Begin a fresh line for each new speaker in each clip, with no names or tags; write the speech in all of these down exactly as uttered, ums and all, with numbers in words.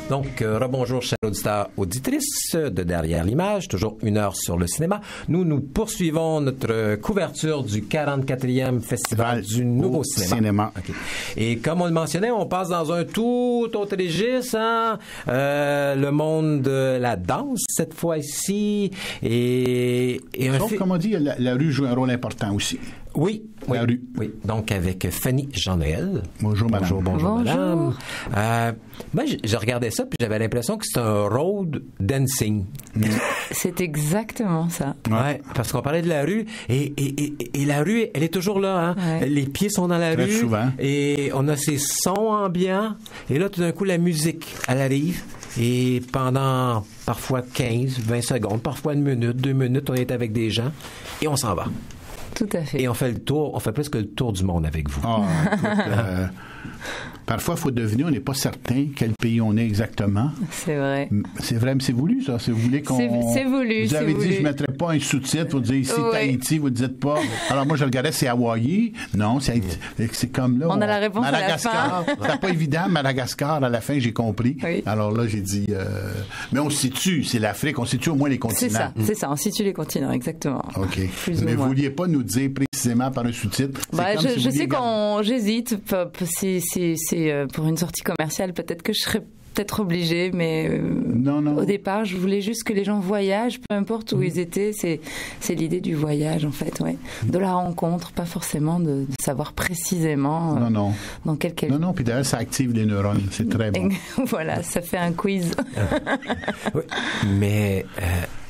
Donc, euh, rebonjour, chers auditeurs, auditrices de Derrière l'image, toujours une heure sur le cinéma. Nous, nous poursuivons notre couverture du quarante-quatrième Festival du Nouveau Cinéma.
cinéma.
Okay. Et comme on le mentionnait, on passe dans un tout autre registre, hein? euh, le monde de la danse, cette fois-ci, et... et un
Donc,
fi-
comme on dit, la, la rue joue un rôle important aussi.
Oui, oui,
La rue.
oui. Donc, avec Fanny Jean-Noël.
Bonjour, madame.
Bonjour, bonjour,
Bonjour.
madame. Euh, moi, je, je regardais ça, puis j'avais l'impression que c'était un road dancing.
C'est exactement ça.
Ouais, parce qu'on parlait de la rue, et, et, et, et la rue, elle est toujours là, hein.
Ouais.
Les pieds sont dans la
Très
rue.
souvent.
Et on a ces sons ambiants, et là, tout d'un coup, la musique, elle arrive. Et pendant parfois quinze, vingt secondes, parfois une minute, deux minutes, on est avec des gens, et on s'en va.
Tout à fait.
Et on fait le tour, on fait presque le tour du monde avec vous.
Ah, écoute, euh, parfois, il faut deviner, on n'est pas certain quel pays on est exactement.
C'est vrai.
C'est vrai, mais c'est voulu, ça. Si vous voulez qu'on...
C'est- c'est voulu,
Vous
c'est
avez dit,
voulu.
je ne mettrais pas un sous-titre. Vous dites ici,
Oui.
Tahiti, vous ne dites pas. Alors, moi, je regardais, c'est Hawaï. Non, c'est, c'est comme là.
On a la réponse à la
Madagascar.
fin.
C'était pas évident, Madagascar, à la fin, j'ai compris.
Oui.
Alors là, j'ai dit, euh, mais on se situe, c'est l'Afrique, on situe au moins les continents.
C'est ça, c'est ça. On situe les continents, exactement.
OK.
Plus ou
Mais vous
moins.
vouliez pas nous dire précisément par un sous-titre. C'est
Bah,
comme
je
si vous
je
vouliez
sais
garder-
qu'on j'hésite. P- p- Si si c'est euh, pour une sortie commerciale, peut-être que je serais peut-être obligée, mais euh,
Non, non.
au départ, je voulais juste que les gens voyagent, peu importe où ils étaient. C'est c'est l'idée du voyage, en fait, ouais, de la rencontre, pas forcément de, de savoir précisément euh,
Non, non.
dans quel quel.
Non, non, puis d'ailleurs, ça active les neurones. C'est très bon.
Voilà, ça fait un quiz.
Oui. Mais euh,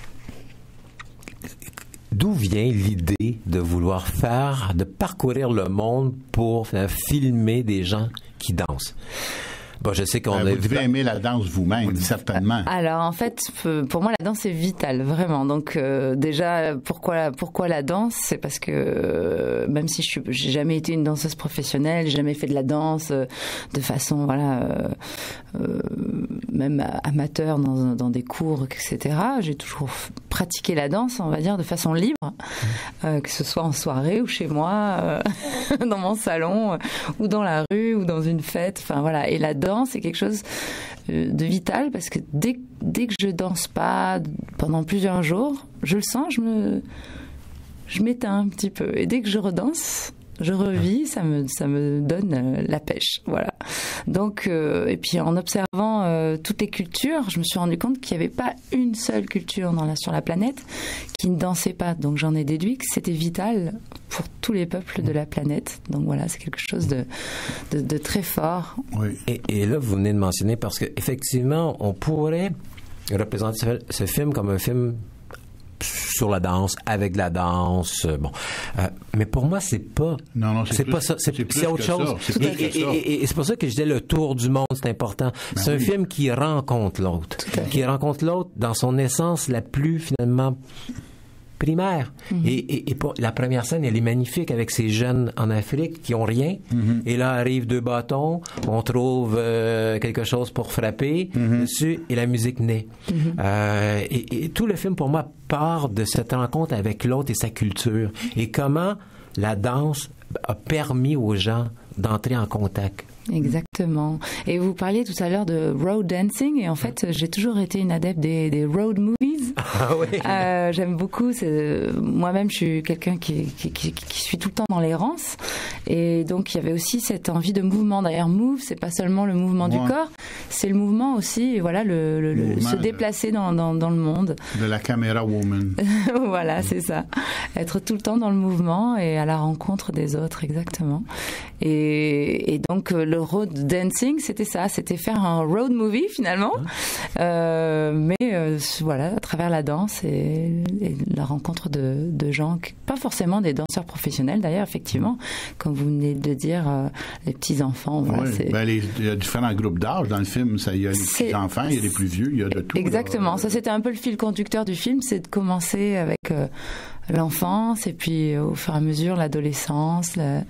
d'où vient l'idée de vouloir faire, de parcourir le monde pour euh, filmer des gens qui dansent? Bon, je sais qu'on
Euh,
a
vous
vu...
devez aimer la danse vous-même, certainement.
Alors en fait, p- pour moi la danse est vitale, vraiment. Donc euh, déjà, pourquoi pourquoi la danse? C'est parce que euh, même si je suis, j'ai jamais été une danseuse professionnelle, j'ai jamais fait de la danse euh, de façon voilà, euh, euh, même amateur dans dans des cours, et cetera. J'ai toujours f- pratiqué la danse, on va dire, de façon libre, euh, que ce soit en soirée ou chez moi, euh, dans mon salon, euh, ou dans la rue, ou dans une fête. Enfin voilà. Et la danse c'est quelque chose euh, de vital parce que dès, dès que je danse pas pendant plusieurs jours, je le sens, je me, je m'éteins un petit peu. Et dès que je redanse, je revis, ça me, ça me donne euh, la pêche, voilà. Donc, euh, et puis en observant euh, toutes les cultures, je me suis rendu compte qu'il n'y avait pas une seule culture dans la, sur la planète qui ne dansait pas. Donc j'en ai déduit que c'était vital pour tous les peuples de la planète. Donc voilà, c'est quelque chose de, de, de très fort.
Oui.
Et, et là, vous venez de mentionner, parce que effectivement, on pourrait représenter ce, ce film comme un film sur la danse, avec la danse, euh, bon. Euh, mais pour moi, c'est pas...
Non, non, c'est
c'est
plus-
pas ça. C'est,
c'est plus
c'est autre
que ça.
chose.
C'est
Et,
plus que
et-
ça.
et- et c'est pour ça que je disais le tour du monde, c'est important.
Ben
c'est un
oui.
film qui rencontre l'autre. Qui rencontre l'autre dans son essence la plus, finalement, primaire.
Mm-hmm.
Et, et, et pour, la première scène, elle est magnifique avec ces jeunes en Afrique qui ont rien.
Mm-hmm.
Et là arrivent deux bâtons, on trouve euh, quelque chose pour frapper
Mm-hmm.
dessus et la musique naît. Euh, et, et tout le film, pour moi, part de cette rencontre avec l'autre et sa culture. Et comment la danse a permis aux gens d'entrer en contact.
Exactement. Et vous parliez tout à l'heure de road dancing, et en fait, j'ai toujours été une adepte des, des road movies.
Ah oui.
Euh, j'aime beaucoup. C'est, moi-même, je suis quelqu'un qui, qui, qui, qui suit tout le temps dans l'errance, et donc il y avait aussi cette envie de mouvement. D'ailleurs, move, c'est pas seulement le mouvement
Ouais.
du corps, c'est le mouvement aussi. Et voilà, le, le, le
Mouvement
se
de-
déplacer dans, dans, dans le monde.
De la caméra woman.
Voilà, c'est ça. Être tout le temps dans le mouvement et à la rencontre des autres, exactement. Et, et donc euh, le road dancing, c'était ça, c'était faire un road movie finalement, euh, mais euh, voilà, à travers la danse et, et la rencontre de, de gens, qui- pas forcément des danseurs professionnels d'ailleurs, effectivement, comme vous venez de dire, euh, les petits enfants. Voilà,
Oui.
c'est...
Ben, les- il y a différents groupes d'âge dans le film. Ça, il y a les
C'est-
petits enfants, il y a les plus vieux, il y a de tout.
Exactement,
là.
ça c'était un peu le fil conducteur du film, c'est de commencer avec euh, l'enfance et puis euh, au fur et à mesure l'adolescence, la,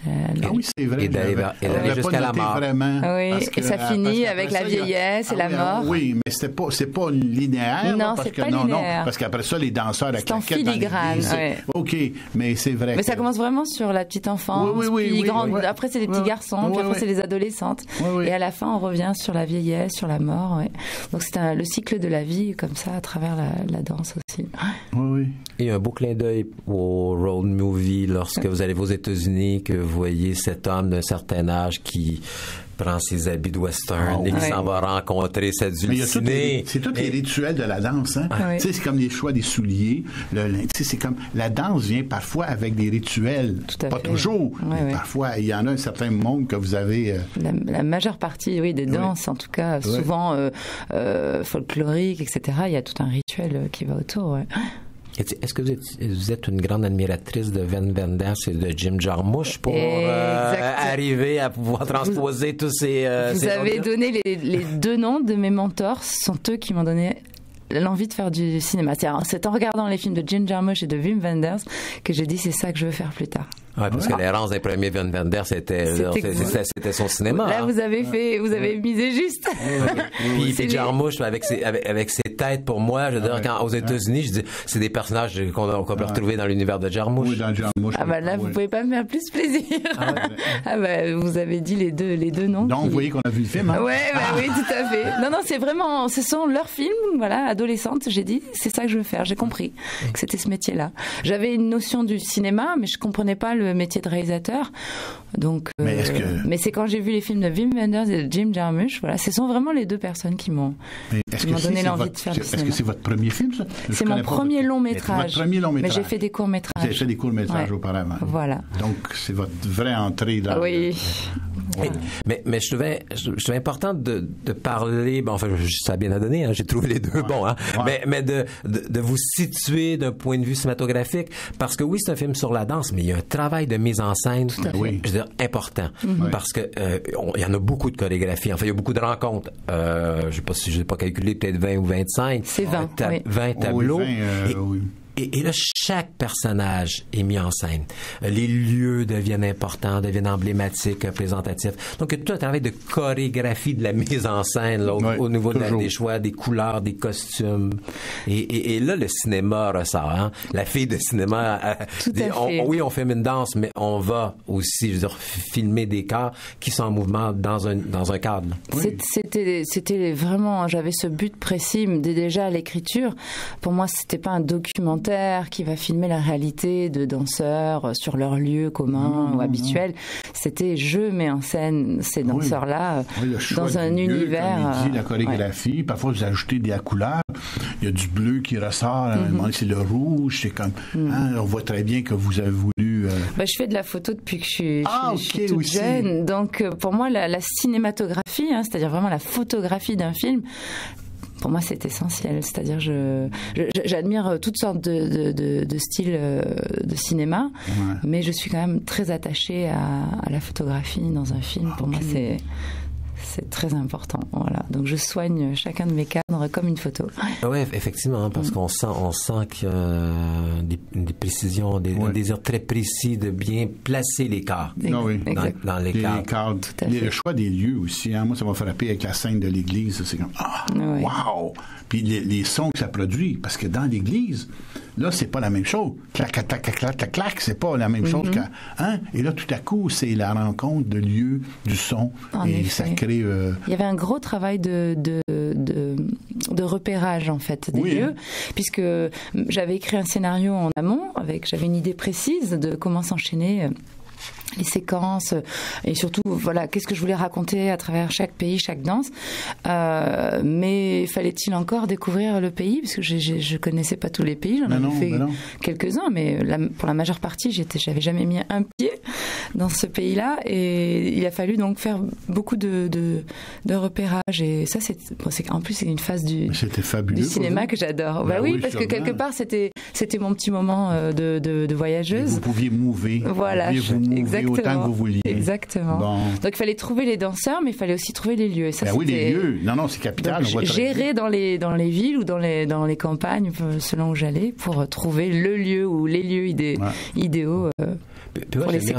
Ah oui, c'est vrai.
Et d'aller, vers, et d'aller jusqu'à la mort.
Vraiment,
oui,
que,
et ça finit avec la vieillesse et
ah,
la
oui,
mort.
Oui, mais c'était pas, c'est pas linéaire.
Non,
là, parce
c'est
que,
pas
non,
linéaire.
Non, parce qu'après ça, les danseurs à
c'est en
claquettes dans
filigrane.
l'église,
Ouais.
OK, mais c'est vrai.
Mais
que...
ça commence vraiment sur la petite enfance.
Oui, oui, oui,
puis
oui,
grande,
oui.
après, c'est les petits
oui,
garçons.
oui,
puis après,
oui.
c'est les adolescentes.
Oui, oui.
Et à la fin, on revient sur la vieillesse, sur la mort. Ouais. Donc, c'est un, le cycle de la vie, comme ça, à travers la, la danse aussi.
Oui, oui.
Il y a un beau clin d'œil au road movie lorsque vous allez aux États-Unis, que vous voyez cet homme d'un certain âge qui prend ses habits de western
oh,
et qui
ouais.
s'en va rencontrer sa dulcinée.
C'est tous les rituels de la danse. Hein?
Ah, oui.
C'est comme les choix des souliers. Le, le, c'est comme la danse vient parfois avec des rituels.
Tout à
Pas
fait.
toujours,
Ouais,
mais
ouais.
parfois il y en a un certain monde que vous avez. Euh...
La, la majeure partie, oui, des danses,
oui.
en tout cas,
Oui.
souvent euh, euh, folkloriques, et cetera. Il y a tout un rituel qui va autour. Ouais.
Est-ce que vous êtes, vous êtes une grande admiratrice de Wim Wenders et de Jim Jarmusch pour euh, arriver à pouvoir transposer vous, tous ces... Euh,
vous
ces
avez
ordres?
donné les, les deux noms de mes mentors. Ce sont eux qui m'ont donné l'envie de faire du cinéma. C'est, c'est en regardant les films de Jim Jarmusch et de Wim Wenders que j'ai dit c'est ça que je veux faire plus tard.
Ouais, parce que l'errance des premiers Wim Wenders, c'était, c'était, c'était, c'était son cinéma.
Là,
hein.
vous avez fait, vous avez misé juste.
Puis, puis Jarmusch, avec ses, avec, avec ses têtes, pour moi, je veux dire, quand aux États-Unis, je dis, c'est des personnages qu'on, qu'on peut retrouver dans l'univers de Jarmusch.
Oui, dans Jarmusch.
Ah, bah là, vous pouvez pas me faire plus plaisir. Ah, ouais. Ah, bah, vous avez dit les deux, les deux noms.
Donc,
qui...
vous voyez qu'on a vu le film, hein?
Ouais, bah, oui, tout à fait. Non, non, c'est vraiment, ce sont leurs films, voilà, adolescente, j'ai dit, c'est ça que je veux faire, j'ai compris que c'était ce métier-là. J'avais une notion du cinéma, mais je comprenais pas le métier de réalisateur. Donc, euh,
mais, est-ce que...
mais c'est quand j'ai vu les films de Wim Wenders et de Jim Jarmusch, voilà, ce sont vraiment les deux personnes qui m'ont, qui m'ont donné l'envie
votre,
de faire du cinéma.
Est-ce que c'est votre premier film, ça? Je
c'est mon premier
votre...
long métrage.
Votre premier long métrage.
Mais j'ai fait des courts métrages.
Vous avez fait des courts métrages
ouais.
auparavant.
Voilà.
Donc, c'est votre vraie entrée dans.
Oui.
Voilà. Mais, mais je trouvais, je, je trouvais important de, de parler, bon, enfin, ça a bien à donner, hein, j'ai trouvé les deux ouais. bons, hein, ouais. mais, mais de, de, de vous situer d'un point de vue cinématographique, parce que oui, c'est un film sur la danse, mais il y a un travail de mise en scène,
oui.
je veux dire, important,
mm-hmm.
parce que euh, on, il y en a beaucoup de chorégraphies, enfin, il y a beaucoup de rencontres, euh, je sais pas si je n'ai pas calculé, peut-être vingt ou vingt-cinq.
C'est vingt,
ta-
oui.
vingt tableaux.
Oh, oui, vingt, euh,
et,
oui.
Et, et là, chaque personnage est mis en scène. Les lieux deviennent importants, deviennent emblématiques, représentatifs. Donc, il y a tout un travail de chorégraphie de la mise en scène là, au,
ouais,
au niveau de la,
toujours.
des choix, des couleurs, des costumes. Et, et, et là, le cinéma ressort. Hein? La fille de cinéma, euh,
tout
dit,
à
on,
fait.
oui, on filme une danse, mais on va aussi, je veux dire, filmer des corps qui sont en mouvement dans un, dans un cadre.
Oui. C'était, c'était vraiment, j'avais ce but précis déjà à l'écriture. Pour moi, c'était pas un documentaire qui va filmer la réalité de danseurs sur leur lieu commun
mmh,
ou habituel. C'était je mets en scène ces danseurs-là
oui. Oui,
dans un
lieu,
univers.
Comme il dit, la chorégraphie. Ouais. Parfois, vous ajoutez des couleurs. Il y a du bleu qui ressort. Mm-hmm. C'est le rouge. C'est comme. Mm. Hein, on voit très bien que vous avez voulu. Euh...
Ben, je fais de la photo depuis que je suis,
ah,
je, je
okay,
suis toute
aussi.
jeune. Donc, pour moi, la, la cinématographie, hein, c'est-à-dire vraiment la photographie d'un film. Pour moi, c'est essentiel. C'est-à-dire, je, je, j'admire toutes sortes de, de, de, de styles de cinéma, ouais. mais je suis quand même très attachée à, à la photographie dans un film. Pour okay. moi, c'est, c'est très important. Voilà. Donc, je soigne chacun de mes cadres comme une photo.
Oui, effectivement, parce mmh. qu'on sent, on sent qu'il y a des, des précisions, des, ouais. un désir très précis de bien placer les corps
ah oui.
dans, dans les cadres.
Les cadres. Les, le choix des lieux aussi. Hein. Moi, ça m'a frappé avec la scène de l'église. C'est comme, ah, ouais. wow! Puis les, les sons que ça produit, parce que dans l'église, là, c'est pas la même chose. Clac, clac, clac, clac, clac, clac, c'est pas la même mm-hmm. chose qu'à... Hein? Et là, tout à coup, c'est la rencontre de lieux, du son,
en
et
effet.
ça crée... Euh...
Il y avait un gros travail de, de, de, de repérage, en fait, des
oui,
lieux,
hein?
puisque j'avais écrit un scénario en amont, avec, j'avais une idée précise de comment s'enchaîner... les séquences et surtout voilà qu'est-ce que je voulais raconter à travers chaque pays, chaque danse, euh, mais fallait-il encore découvrir le pays parce que je, je, je connaissais pas tous les pays, j'en avais fait quelques-uns, mais la, pour la majeure partie j'étais j'avais jamais mis un pied dans ce pays-là et il a fallu donc faire beaucoup de de, de repérage et ça c'est, bon, c'est en plus c'est une phase du,
du
cinéma que j'adore. Bah, bah oui, oui parce sûrement. Que quelque part c'était c'était mon petit moment de de, de voyageuse.
Et vous pouviez mouver.
Voilà,
vous pouviez vous mouver
exactement.
Autant que vous vouliez.
Exactement. Bon. Donc il fallait trouver les danseurs, mais il fallait aussi trouver les lieux. Et ça,
ben oui, les lieux. Non, non, c'est capital.
Donc,
on voit
gérer dans les dans les villes ou dans les dans les campagnes, selon où j'allais, pour trouver le lieu ou les lieux idé- ouais. idéaux. Euh,
Puis, puis
pour
ouais,
les séquences.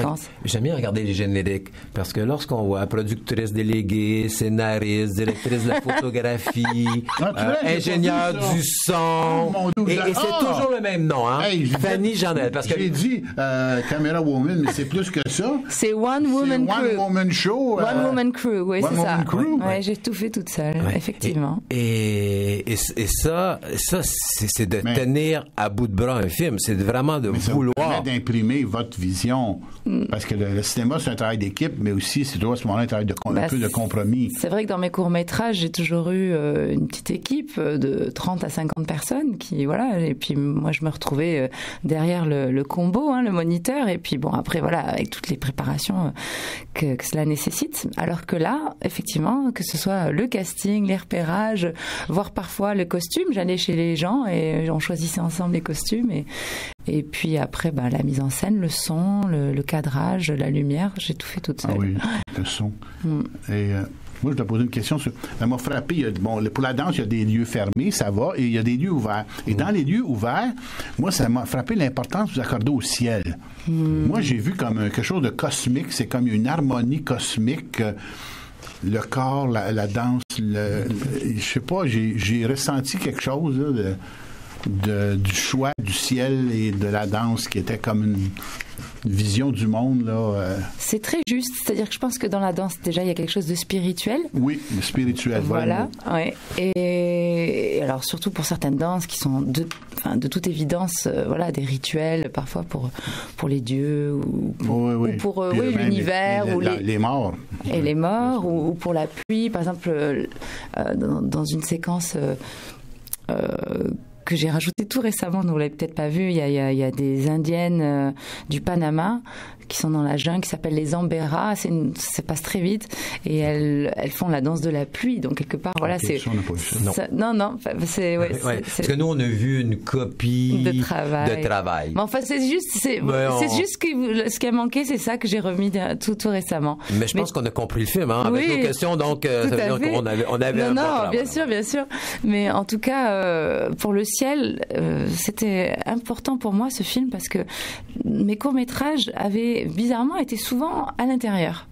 j'aime bien regarder les génériques parce que lorsqu'on voit productrice déléguée, scénariste, directrice de la photographie,
ah,
euh,
vrai,
ingénieur du son,
oh,
et, et c'est
ah!
toujours le même nom, hein?
Hey,
Fanny Janel. Parce que
j'ai dit euh, Camera Woman, mais c'est plus que ça.
C'est One Woman
c'est
Crew.
One Woman Show.
One
euh,
Woman Crew, oui,
One
c'est
Woman
ça.
Crew,
ouais,
ouais.
j'ai tout fait toute seule,
ouais.
effectivement.
Et, et, et, et ça, ça c'est, c'est de
mais,
tenir à bout de bras un film. C'est vraiment de
mais ça
vouloir.
vous permet d'imprimer votre vision. Mm. Parce que le, le cinéma, c'est un travail d'équipe, mais aussi, c'est toujours à ce moment-là un travail de, bah, un peu de compromis.
C'est vrai que dans mes courts-métrages, j'ai toujours eu euh, une petite équipe de trente à cinquante personnes qui, voilà, et puis moi, je me retrouvais euh, derrière le, le combo, hein, le moniteur, et puis bon, après, voilà, avec toutes les préparations euh, que, que cela nécessite. Alors que là, effectivement, que ce soit le casting, les repérages, voire parfois le costume, j'allais chez les gens et on choisissait ensemble les costumes et, et puis après, ben, la mise en scène, le son, le, le cadrage, la lumière, j'ai tout fait toute seule.
Ah oui, le son. Mm. Et euh, moi, je dois poser une question. Sur, ça m'a frappé. Il y a, bon, pour la danse, il y a des lieux fermés, ça va, et il y a des lieux ouverts. Et mm. dans les lieux ouverts, moi, ça m'a frappé l'importance que vous accordez au ciel. Mm. Moi, j'ai vu comme quelque chose de cosmique. C'est comme une harmonie cosmique. Le corps, la, la danse, le, le, je sais pas, j'ai, j'ai ressenti quelque chose là, de, de, du choix du ciel et de la danse qui était comme une vision du monde là. Euh...
C'est très juste, c'est-à-dire que je pense que dans la danse déjà il y a quelque chose de spirituel.
Oui, le spirituel.
Voilà. Ouais. Et alors surtout pour certaines danses qui sont de, enfin, de toute évidence, euh, voilà, des rituels parfois pour pour les dieux ou pour,
oui, oui.
Ou pour euh, oui, l'univers
les, les,
ou
la,
les,
les morts
et les morts ou, ou pour la pluie, par exemple euh, dans, dans une séquence. Euh, euh, que j'ai rajouté tout récemment, vous l'avez peut-être pas vu, il y a, il y a, il y a des Indiennes euh, du Panama qui sont dans la jungle, qui s'appellent les Amberas, c'est une, ça passe très vite, et elles, elles font la danse de la pluie, donc quelque part, voilà,
okay,
c'est...
Ça, on n'a pas vu ça.
Non. Ça, non, non, c'est... Ouais,
ouais,
c'est,
ouais.
c'est...
Parce que nous, on a vu une copie
de travail.
De travail.
Mais enfin, c'est juste, c'est,
ouais,
c'est
on...
juste que, ce qui a manqué, c'est ça que j'ai remis de, tout, tout récemment.
Mais je pense Mais... qu'on a compris le film, hein, avec
oui,
nos questions, donc euh, ça veut dire qu'on avait, on avait
non,
un
non,
programme,
bien sûr, bien sûr. Mais en tout cas, euh, pour le ciel, euh, c'était important pour moi, ce film, parce que mes courts-métrages avaient bizarrement été souvent à l'intérieur.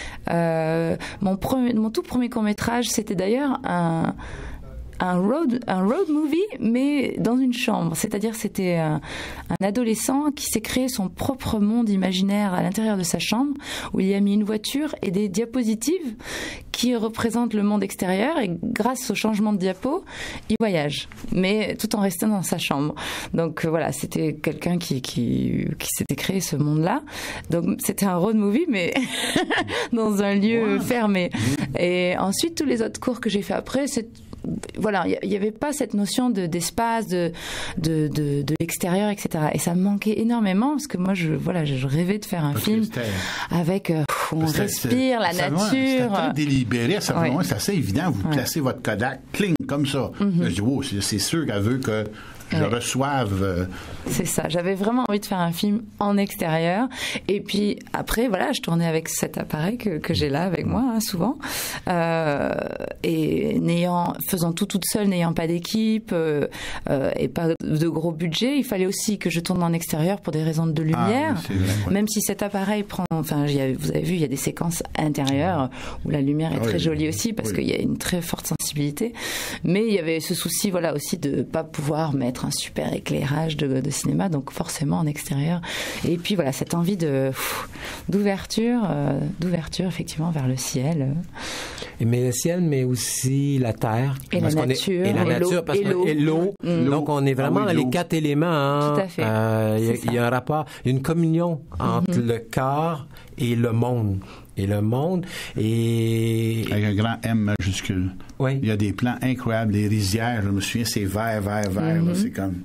Euh, mon, premier, mon tout premier court-métrage, c'était d'ailleurs un... un road, un road movie, mais dans une chambre. C'est-à-dire, c'était un, un adolescent qui s'est créé son propre monde imaginaire à l'intérieur de sa chambre, où il y a mis une voiture et des diapositives qui représentent le monde extérieur, et grâce au changement de diapo, il voyage, mais tout en restant dans sa chambre. Donc voilà, c'était quelqu'un qui, qui, qui s'était créé ce monde-là. Donc c'était un road movie, mais dans un lieu wow. fermé. Et ensuite, tous les autres cours que j'ai fait après, c'est voilà, il n'y avait pas cette notion de, d'espace, de, de, de, de l'extérieur, et cetera. Et ça me manquait énormément parce que moi, je, voilà, je rêvais de faire un parce film avec euh, où on c'était, respire, la
ça,
nature.
C'était très délibéré, ça, ouais. C'est assez évident. Vous
ouais.
placez votre Kodak, cling, comme ça. Mm-hmm. Je dis, oh, c'est, c'est sûr qu'elle veut que je ouais. reçoive. Euh...
C'est ça. J'avais vraiment envie de faire un film en extérieur. Et puis après, voilà, je tournais avec cet appareil que, que j'ai là avec moi, hein, souvent. Euh, et n'ayant, faisant tout toute seule, n'ayant pas d'équipe euh, euh, et pas de gros budget, il fallait aussi que je tourne en extérieur pour des raisons de lumière. Ah, oui, vrai, ouais. Même si cet appareil prend, enfin, vous avez vu, il y a des séquences intérieures où la lumière est ah, très oui, jolie aussi parce oui. qu'il y a une très forte sensibilité. Mais il y avait ce souci, voilà, aussi de pas pouvoir mettre un super éclairage de, de cinéma, donc forcément en extérieur. Et puis voilà, cette envie de d'ouverture, euh, d'ouverture effectivement vers le ciel.
Et mais le ciel, mais aussi la terre.
Et la nature.
Est, et la
et
nature,
l'eau,
parce
et l'eau.
Et l'eau.
Mmh.
Donc on est vraiment ah oui, dans les quatre éléments. Hein.
Tout à fait.
Euh, il, y a, il y a un rapport, une communion entre mmh. le corps et le monde. Et le monde et...
Avec un grand M majuscule.
Oui.
Il y a des plans incroyables, les rizières, je me souviens, c'est vert, vert, vert, mm-hmm. là, c'est comme...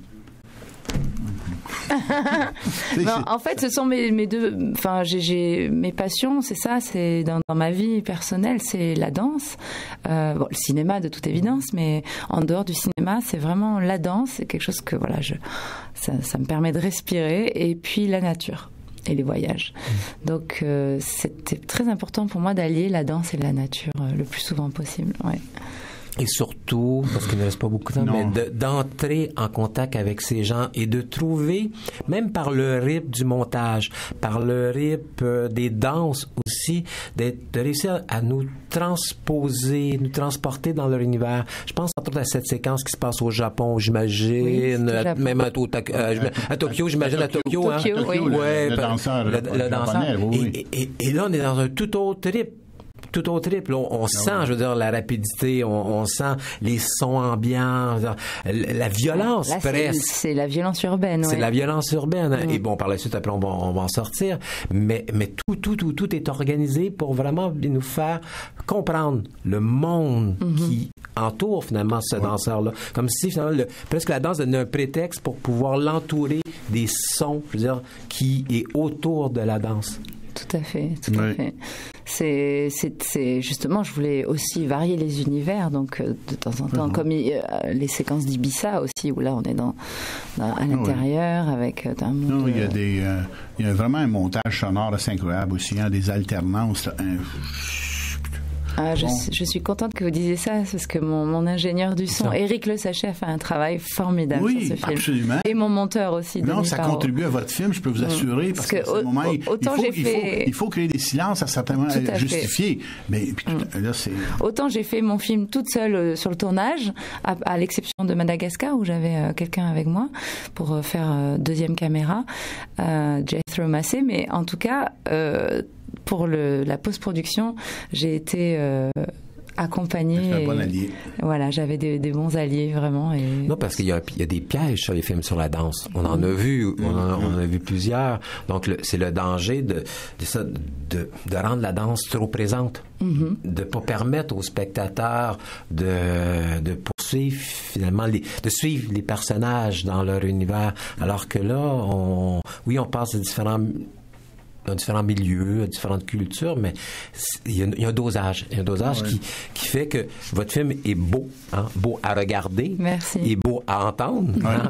non, en fait, ce sont mes, mes deux... Enfin, j'ai, j'ai mes passions, c'est ça, c'est dans, dans ma vie personnelle, c'est la danse. Euh, bon, le cinéma, de toute évidence, mais en dehors du cinéma, c'est vraiment la danse, c'est quelque chose que, voilà, je, ça, ça me permet de respirer, et puis la nature. Et les voyages. Mmh. Donc, euh, c'était très important pour moi d'allier la danse et la nature euh, le plus souvent possible. Ouais.
Et surtout, parce qu'il ne reste pas beaucoup de temps,
Non.
mais de, d'entrer en contact avec ces gens et de trouver, même par le rythme du montage, par le rythme euh, des danses aussi, d'être, de réussir à nous transposer, nous transporter dans leur univers. Je pense entre autres à cette séquence qui se passe au Japon, j'imagine,
Oui, c'est au
à-
Japon.
même à, Tokyo, euh, à Tokyo, j'imagine à Tokyo.
Tokyo,
hein.
oui.
Le,
Ouais,
le
pa-
danseur,
le,
le
le danseur.
japonais, oui, oui.
Et, et, et là, on est dans un tout autre rythme. Tout au triple. On, on sent, je veux dire, la rapidité, on, on sent les sons ambiants, je veux dire, la violence
Là, c'est,
presque.
c'est la violence urbaine.
C'est
ouais.
de la violence urbaine. hein.
Mm.
Et bon, par la suite, après, on va, on va en sortir. Mais, mais tout, tout, tout, tout est organisé pour vraiment nous faire comprendre le monde
Mm-hmm.
qui entoure finalement ce danseur-là. Comme si finalement, le, presque la danse donnait un prétexte pour pouvoir l'entourer des sons, je veux dire, qui est autour de la danse.
Tout à fait, tout à
Oui.
fait. C'est, c'est, c'est justement, je voulais aussi varier les univers, donc euh, de temps en temps,
Mhm.
comme il- euh, les séquences d'Ibiza aussi, où là on est dans, dans- à l'intérieur avec euh, un monde.
Non, il y a
euh,
des, euh, il y a vraiment un montage sonore assez incroyable aussi, hein, des alternances. Là, un-
Ah, je,
Bon.
suis- je suis contente que vous disiez ça, parce que mon, mon ingénieur du son,
Ça.
Éric Le Sachet, a fait un travail formidable
Oui,
sur ce film.
absolument.
Et mon monteur aussi.
Non,
Denis
ça
Parot.
contribue à votre film, je peux vous assurer, parce,
Parce que
qu'à ce
au-
moment, il,
autant
il faut,
j'ai
il,
fait-
faut, il faut créer des silences à certains moments
Tout à fait.
justifiés. Mais puis, tout- là, c'est...
Autant j'ai fait mon film toute seule euh, sur le tournage, à, à l'exception de Madagascar où j'avais euh, quelqu'un avec moi pour euh, faire euh, deuxième caméra, euh, Jethro Massé. Mais en tout cas, euh, pour le, la post-production, j'ai été euh, accompagnée.
C'est un
et-
bon allié.
Voilà, j'avais des, des bons alliés vraiment. Et
Non, parce qu'il y a, il y a des pièges sur les films sur la danse. On en a vu, on en, on en a vu plusieurs. Donc, le- c'est le danger de, de, ça, de, de rendre la danse trop présente. De pas permettre aux spectateurs de, de poursuivre finalement, les, de suivre les personnages dans leur univers. Alors que là, on, oui, on passe à différents dans différents milieux, à différentes cultures, mais c'est- il y a, il y a un dosage. Il y a un dosage
Ouais.
qui, qui fait que votre film est beau, hein, beau à regarder,
Merci.
et beau à entendre, hein,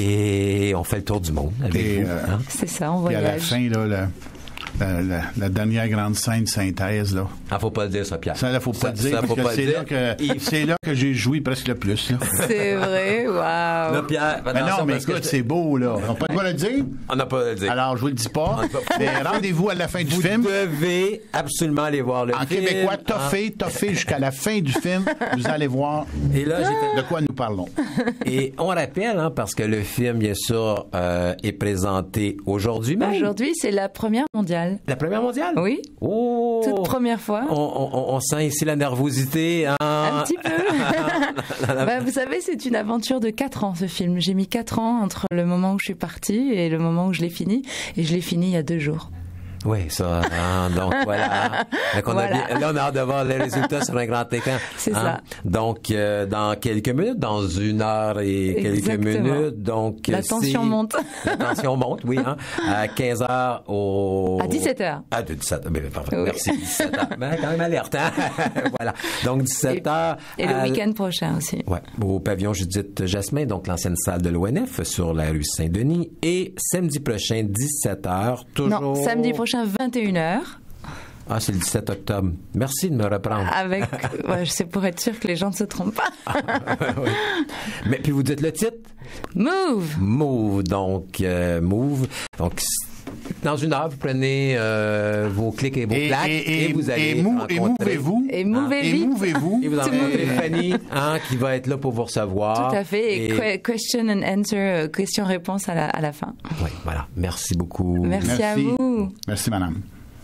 et on fait le tour du monde avec
Et,
vous.
euh,
hein.
c'est ça, on
Puis à la
voyage.
fin, là, la, la, la, la dernière grande scène de synthèse, là.
Ah, faut pas le dire, ça, Pierre.
Ça, là, faut pas
Ça-
le dire,
ça,
parce
faut
que
pas le
c'est
dire.
là que,
Il-
c'est là que j'ai joui presque le plus, là.
C'est vrai, waouh.
Là, Pierre,
Mais
attention,
non, mais
parce que
écoute,
je-
c'est beau, là. On n'a pas le droit de le dire?
on n'a pas à le dire.
Alors, je vous le dis pas. Mais rendez-vous à la fin du
vous
film.
devez absolument aller voir le
En
film.
québécois,
hein.
toffé, toffé jusqu'à la fin du film. Vous allez voir
Et là, j'ai fait-
de quoi nous parlons.
Et on rappelle, hein, parce que le film, bien sûr, euh, est présenté aujourd'hui même.
Aujourd'hui, c'est la première mondiale.
La première mondiale?
Oui.
Oh!
Toute première fois.
On, on- on sent ici la nervosité. Hein?
Un petit peu. Bah, vous savez, c'est une aventure de quatre ans, ce film. J'ai mis quatre ans entre le moment où je suis partie et le moment où je l'ai fini. Et je l'ai fini il y a deux jours.
Oui, ça. hein, donc voilà. Donc, on a
Voilà.
bien- là, on a hâte de voir les résultats sur un grand écran.
C'est
hein.
ça.
Donc, euh, dans quelques minutes, dans une heure et quelques
Exactement.
minutes. Donc,
La
euh,
tension
c'est-
monte.
La tension monte, oui. Hein, à quinze heures au...
À dix-sept heures.
À dix-sept heures. Ben, parfait.
Oui.
Merci. dix-sept heures. Ben, quand même alerte. Hein? Voilà. Donc, dix-sept heures.
Et le
à-
week-end prochain aussi.
Ouais, au pavillon Judith Jasmin, donc l'ancienne salle de l'O N F sur la rue Saint-Denis. Et samedi prochain, dix-sept heures, toujours...
Non, samedi prochain, vingt et une heures.
Ah, c'est le dix-sept octobre. Merci de me reprendre.
Avec, ouais, c'est pour être sûr que les gens ne se trompent pas.
Oui. Mais puis vous dites le titre?
Move!
Move, donc euh, Move. Donc, c- dans une heure, vous prenez euh, vos clics et vos
Et,
claques
et,
et, vous allez
et, mou- et
rencontrer...
mouvez-vous.
Et mouvez
Et
vite.
mouvez-vous.
Et vous
Tout le
rencontrez
monde.
Fanny, hein, qui va être là pour vous recevoir.
Tout à fait. Et,
Et-
que- question and answer, euh, question-réponse à la, à la fin.
Oui, voilà. Merci beaucoup.
Merci, à vous.
Merci, madame.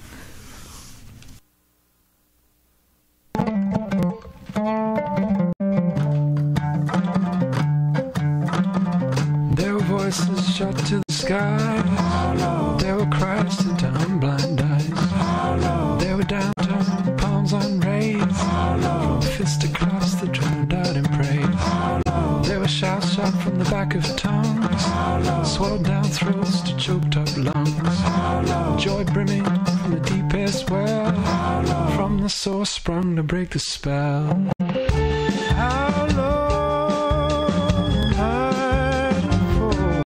There were voices shot to the sky. There were cries to down blind eyes. There were downtown palms unraised. From fisticuffs that drowned out and prayed. There were shouts shot from the back of tongues. Swelled down throats to choked up lungs. Joy brimming from the deepest well. From the source sprung to break the spell. How long I'd fall.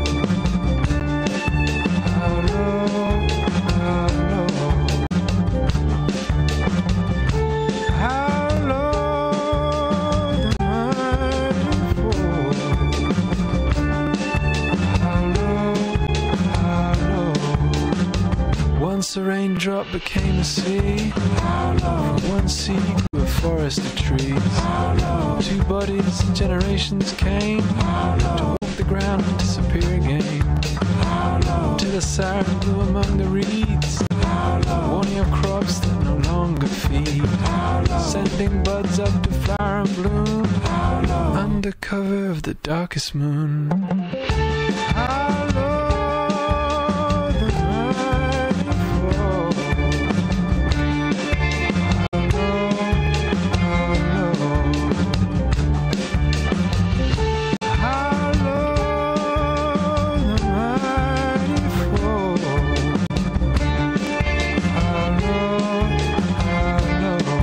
How low, how low. How long what became a sea. From one sea grew a forest of trees. Two bodies and generations came to walk the ground and disappear again. Till a siren blew among the reeds, warning of crops that no longer feed, sending buds up to flower and bloom under cover of the darkest moon. How low the mighty fall. How low the mighty fall. How low, how low.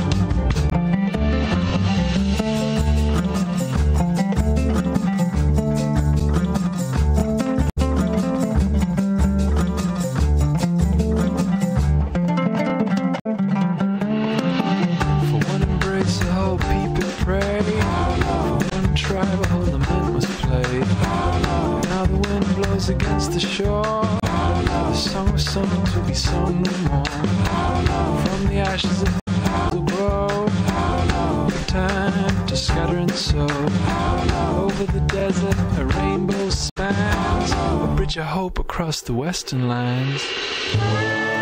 For one embrace, the whole people pray. For one tribe, all the men must play. Now the wind blows against the shore. The song of songs will be sung no more. From the ashes of the will grow. Time to scatter and sow. Over the desert, a rainbow spans, a bridge of hope across the western lands.